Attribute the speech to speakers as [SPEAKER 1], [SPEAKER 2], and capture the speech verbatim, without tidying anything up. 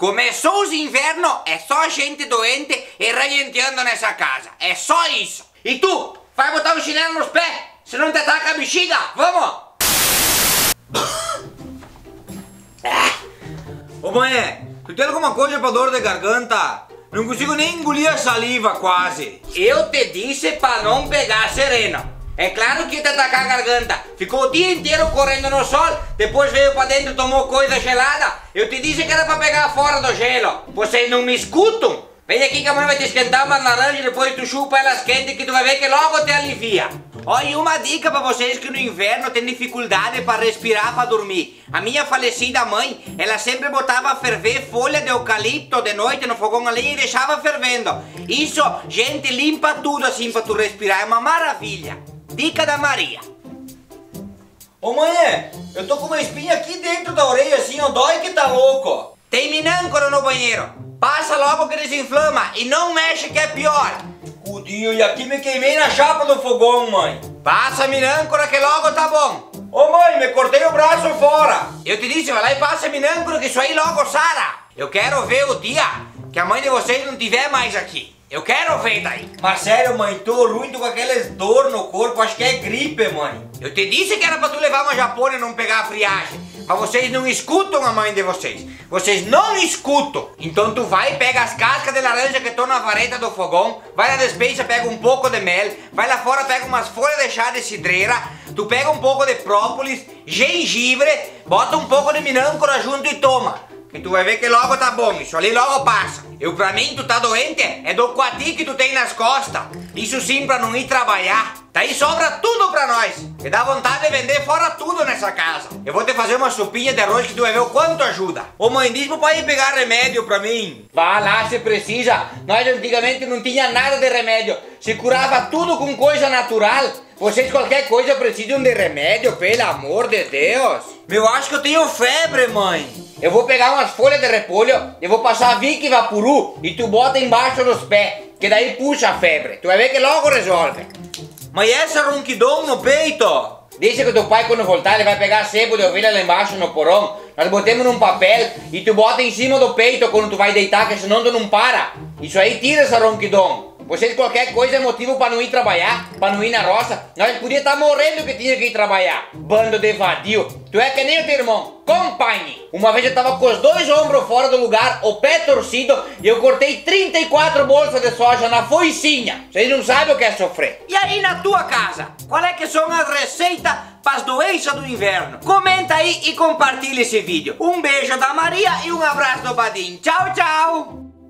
[SPEAKER 1] Começou os invernos, é só gente doente e regenteando nessa casa. É só isso. E tu, vai botar o chinelo nos pés, senão te ataca a bexiga. Vamos!
[SPEAKER 2] Ô mãe, tu tem alguma coisa pra dor de garganta? Não consigo nem engolir a saliva quase.
[SPEAKER 1] Eu te disse pra não pegar sereno. É claro que ia te atacar a garganta. Ficou o dia inteiro correndo no sol, depois veio pra dentro e tomou coisa gelada. Eu te disse que era pra pegar fora do gelo. Vocês não me escutam? Vem aqui que a mãe vai te esquentar uma laranja e depois tu chupa elas quentes que tu vai ver que logo te alivia. Olha, uma dica pra vocês que no inverno tem dificuldade pra respirar, pra dormir. A minha falecida mãe, ela sempre botava a ferver folha de eucalipto de noite no fogão a lenha e deixava fervendo. Isso, gente, limpa tudo assim pra tu respirar, é uma maravilha. Dica da Maria.
[SPEAKER 2] Ô mãe, eu tô com uma espinha aqui dentro da orelha assim, ó, dói que tá louco.
[SPEAKER 1] Tem minâncora no banheiro. Passa logo que desinflama e não mexe que é pior.
[SPEAKER 2] Cudinho, e aqui me queimei na chapa do fogão, mãe.
[SPEAKER 1] Passa minâncora que logo tá bom.
[SPEAKER 2] Ô mãe, me cortei o braço fora.
[SPEAKER 1] Eu te disse, vai lá e passa minâncora que isso aí logo sara. Eu quero ver o dia que a mãe de vocês não tiver mais aqui. Eu quero ver daí.
[SPEAKER 2] Mas sério, mãe, tô ruim, tô com aquelas dor no corpo, acho que é gripe, mãe.
[SPEAKER 1] Eu te disse que era pra tu levar uma japona e não pegar a friagem. Mas vocês não escutam a mãe de vocês. Vocês não escutam. Então tu vai e pega as cascas de laranja que estão na vareta do fogão, vai na despensa, pega um pouco de mel, vai lá fora, pega umas folhas de chá de cidreira, tu pega um pouco de própolis, gengibre, bota um pouco de minâncora junto e toma. Que tu vai ver que logo tá bom, isso ali logo passa. Eu, pra mim, tu tá doente, é do coati que tu tem nas costas. Isso sim pra não ir trabalhar. Daí sobra tudo pra nós. E dá vontade de vender fora tudo nessa casa. Eu vou te fazer uma sopinha de arroz que tu vai ver o quanto ajuda.
[SPEAKER 2] Ô mãe, diz pro pai ir pegar remédio pra mim.
[SPEAKER 1] Vá lá se precisa. Nós antigamente não tinha nada de remédio. Se curava tudo com coisa natural. Vocês qualquer coisa precisam de remédio, pelo amor de Deus.
[SPEAKER 2] Eu acho que eu tenho febre, mãe.
[SPEAKER 1] Eu vou pegar umas folhas de repolho, eu vou passar Vick Vaporub e tu bota embaixo dos pés, que daí puxa a febre. Tu vai ver que logo resolve.
[SPEAKER 2] Mas essa ronquidão no peito?
[SPEAKER 1] Deixa que teu pai quando voltar ele vai pegar sebo de ovelha lá embaixo no porão. Nós botamos num papel e tu bota em cima do peito quando tu vai deitar, que senão tu não para. Isso aí tira essa ronquidão. Vocês qualquer coisa é motivo para não ir trabalhar, para não ir na roça. Nós podia estar morrendo que tinha que ir trabalhar. Bando de vadio. Tu é que nem o teu irmão, companhe. Uma vez eu tava com os dois ombros fora do lugar, o pé torcido, e eu cortei trinta e quatro bolsas de soja na foicinha. Vocês não sabem o que é sofrer.
[SPEAKER 2] E aí na tua casa, qual é que são as receitas para as doenças do inverno? Comenta aí e compartilha esse vídeo. Um beijo da Maria e um abraço do Badim. Tchau, tchau.